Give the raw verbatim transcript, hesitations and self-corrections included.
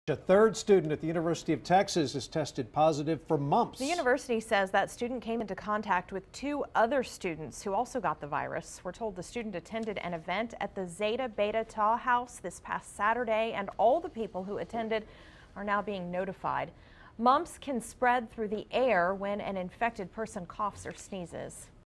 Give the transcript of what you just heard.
A third student at the University of Texas has tested positive for mumps. The university says that student came into contact with two other students who also got the virus. We're told the student attended an event at the Zeta Beta Tau House this past Saturday, and all the people who attended are now being notified. Mumps can spread through the air when an infected person coughs or sneezes.